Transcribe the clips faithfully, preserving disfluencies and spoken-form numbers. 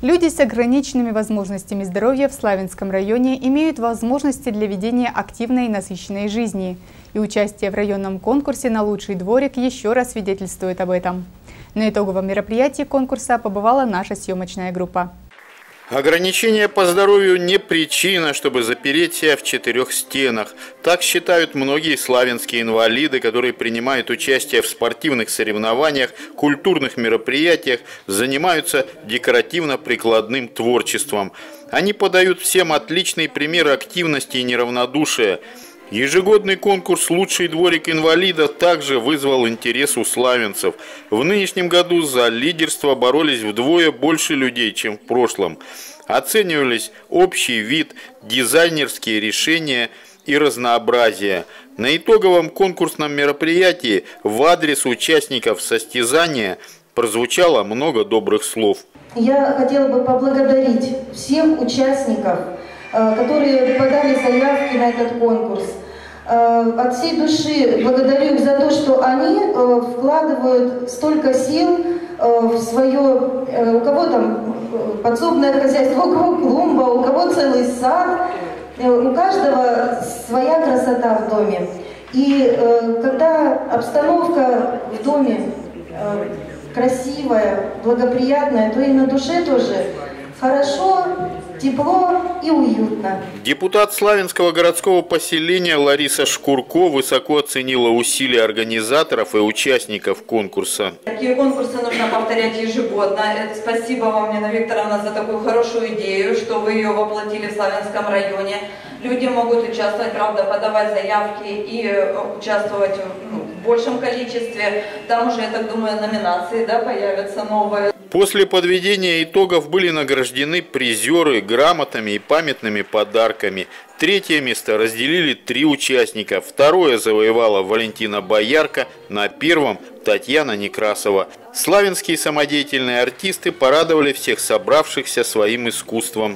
Люди с ограниченными возможностями здоровья в Славянском районе имеют возможности для ведения активной и насыщенной жизни. И участие в районном конкурсе на лучший дворик еще раз свидетельствует об этом. На итоговом мероприятии конкурса побывала наша съемочная группа. Ограничения по здоровью не причина, чтобы запереть себя в четырех стенах. Так считают многие славянские инвалиды, которые принимают участие в спортивных соревнованиях, культурных мероприятиях, занимаются декоративно-прикладным творчеством. Они подают всем отличный пример активности и неравнодушия. Ежегодный конкурс «Лучший дворик инвалида» также вызвал интерес у славянцев. В нынешнем году за лидерство боролись вдвое больше людей, чем в прошлом. Оценивались общий вид, дизайнерские решения и разнообразие. На итоговом конкурсном мероприятии в адрес участников состязания прозвучало много добрых слов. Я хотела бы поблагодарить всех участников, которые подали заявки на этот конкурс. От всей души благодарю их за то, что они вкладывают столько сил в свое, у кого там подсобное хозяйство, у кого клумба, у кого целый сад, у каждого своя красота в доме. И когда обстановка в доме красивая, благоприятная, то и на душе тоже хорошо, тепло и уютно. Депутат Славянского городского поселения Лариса Шкурко высоко оценила усилия организаторов и участников конкурса. Такие конкурсы нужно повторять ежегодно. Спасибо вам, Нина Викторовна, за такую хорошую идею, что вы ее воплотили в Славянском районе. Люди могут участвовать, правда, подавать заявки и участвовать ну, в большем количестве. Там уже, я так думаю, номинации да, появятся новые. После подведения итогов были награждены призеры грамотами и памятными подарками. Третье место разделили три участника. Второе завоевала Валентина Боярка, на первом – Татьяна Некрасова. Славянские самодеятельные артисты порадовали всех собравшихся своим искусством.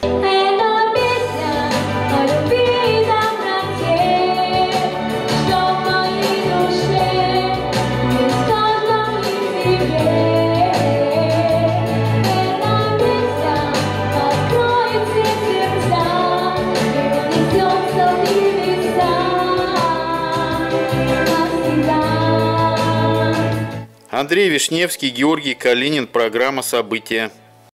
Андрей Вишневский, Георгий Калинин. Программа «События».